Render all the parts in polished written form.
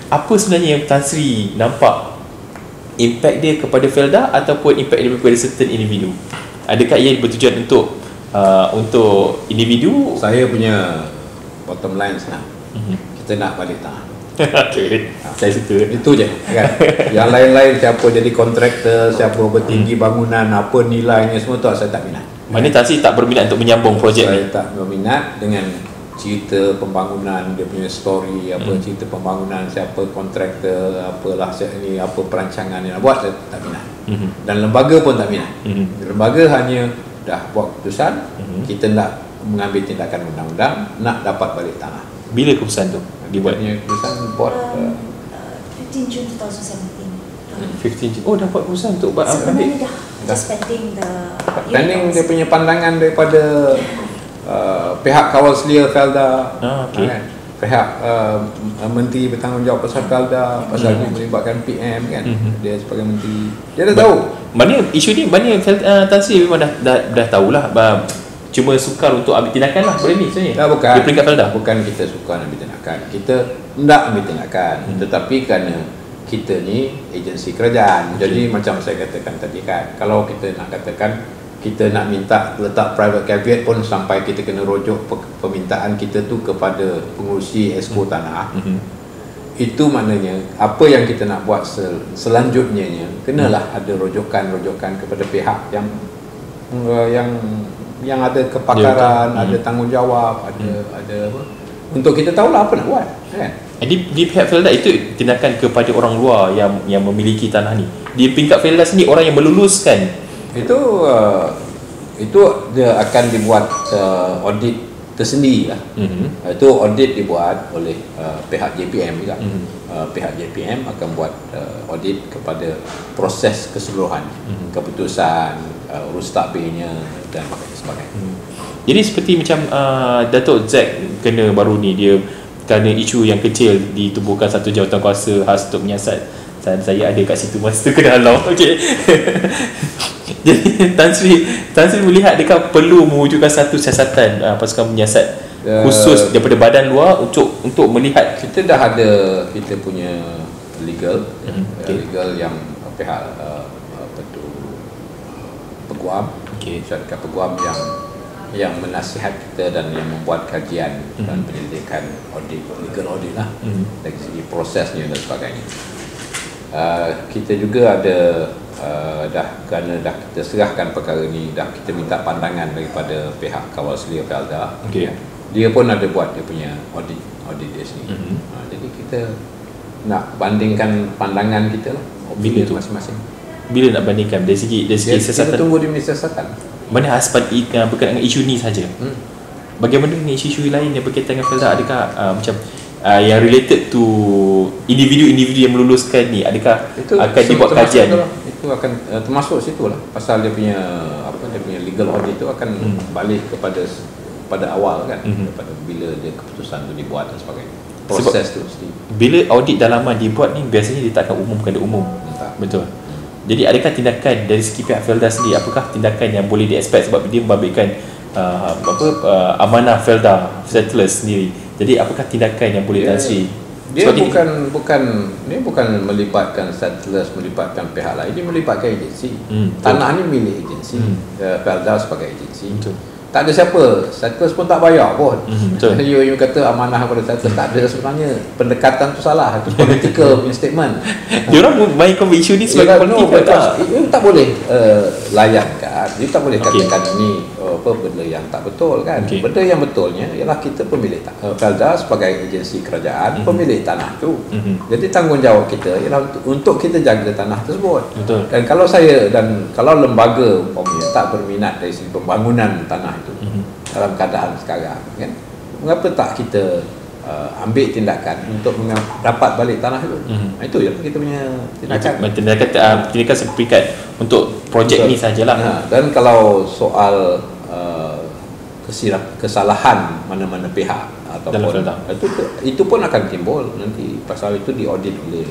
apa sebenarnya yang Tan Sri nampak impact dia kepada Felda ataupun impact dia kepada certain individu? Adakah ia bertujuan untuk individu? Saya punya bottom line senang. Kita nak balik tanah. Okay. Saya suka. Itu je kan. Yang lain-lain siapa jadi kontraktor, siapa bertinggi bangunan, apa nilainya, semua tu saya tak minat. Mana Tan Sri tak berminat untuk menyambung projek ni? Saya tak berminat dengan cerita pembangunan, dia punya story, apa cerita pembangunan, siapa kontraktor, apalah ni, apa perancangan yang nak buat, saya tak minat. Dan lembaga pun tak minat. Lembaga hanya dah buat keputusan, kita nak mengambil tindakan undang-undang, nak dapat balik tanah. Bila keputusan tu dibuatnya? Keputusan buat 15 June 2017. 15 Jun. Oh, dah buat keputusan untuk ambil. Sebenarnya dah just pending the dia punya pandangan daripada pihak kawal selia Felda, Okay. kan? Pihak menteri bertanggungjawab pasal Felda, pasal ni melibatkan PM kan. Dia sebagai menteri, dia dah tahu. Mana isu ni, mana Tan Sri memang dah tahulah. Cuma sukar untuk ambil tindakan lah, boleh ni sebenarnya. Bukan. Di peringkat Felda. Bukan kita suka ambil tindakan. Kita hendak ambil tindakan. Tetapi kerana kita ni agensi kerajaan. Jadi macam saya katakan tadi kan, kalau kita nak katakan kita nak minta letak private caveat pun sampai kita kena rujuk permintaan kita tu kepada pengurusi esko tanah. Itu maknanya apa yang kita nak buat selanjutnya kenalah ada rujukan kepada pihak yang ada kepakaran, ada tanggungjawab, ada apa, untuk kita tahulah apa nak buat kan. Di pihak Felda itu tindakan kepada orang luar yang memiliki tanah ni. Di peringkat Felda sendiri orang yang meluluskan itu dia akan dibuat audit tersendiri lah. Itu audit dibuat oleh pihak JPM juga. Pihak JPM akan buat audit kepada proses keseluruhan, keputusan, urus takbirnya dan sebagainya. Jadi seperti macam Datuk Zack kena baru ni, dia kerana isu yang kecil ditubuhkan satu jawatan kuasa khas untuk menyiasat. Saya ada kat situ masa tu kena halau. Okey. Jadi Tan Sri melihat adakah perlu mewujudkan satu siasatan pasukan menyiasat khusus daripada badan luar untuk melihat. Kita dah ada kita punya legal, legal yang pihak peguam, syarikat peguam yang menasihat kita dan yang membuat kajian dan penyelidikan audit, legal audit lah, dari segi prosesnya dan sebagainya. Kita juga ada kerana dah kita serahkan perkara ni, dah kita minta pandangan daripada pihak kawal selia Felda. Dia pun ada buat dia punya audit dia sendiri. Jadi kita nak bandingkan pandangan kita lah, opinion masing-masing. Bila nak bandingkan dari segi siasatan? Kita tunggu dia punya siasatan. Mana aspek berkaitan dengan isu ni saja? Bagaimana dengan isu-isu lain yang berkaitan dengan Felda? Adakah macam yang related to individu-individu yang meluluskan ni, adakah itu akan dibuat kajian? Itu akan termasuk situ lah, pasal dia punya dia punya legal audit itu akan balik pada awal kan, pada bila dia keputusan tu dibuat dan sebagainya. Proses tu mesti. Bila audit dalaman dibuat ni biasanya dia tak akan umumkan dia umum. Betul. Jadi adakah tindakan dari segi pihak Felda sendiri, apakah tindakan yang boleh di-expect sebab dia membabitkan amanah Felda settlers sendiri. Jadi apakah tindakan yang boleh Tan Sri? Dia bukan melibatkan settlers, melibatkan pihak lain, dia melibatkan agensi. Tanah ni milik agensi, Felda sebagai agensi. Tak ada siapa, settlers pun tak bayar pun. You kata amanah kepada settlers, tak ada sebenarnya. Pendekatan tu salah, itu political punya statement. Diorang mainkan isu ni sebagai politik tak? You tak boleh layankan, you tak boleh katakan ini benda yang tak betul kan. Benda yang betulnya ialah kita pemilik Felda sebagai agensi kerajaan, pemilik tanah tu. Jadi tanggungjawab kita ialah untuk kita jaga tanah tersebut. Dan kalau lembaga umpamanya tak berminat dari segi pembangunan tanah itu dalam keadaan sekarang kan, mengapa tak kita ambil tindakan untuk dapat balik tanah itu? Itu je kita punya tindakan seperikat untuk projek ni sajalah. Dan kalau soal kesalahan mana-mana pihak ataupun itu pun akan timbul nanti, pasal itu diaudit oleh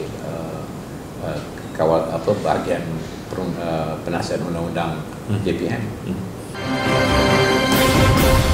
bahagian penasihat undang-undang JPM.